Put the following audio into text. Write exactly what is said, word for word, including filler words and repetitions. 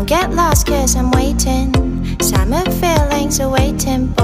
Don't get lost cause I'm waiting. Summer feelings are waiting.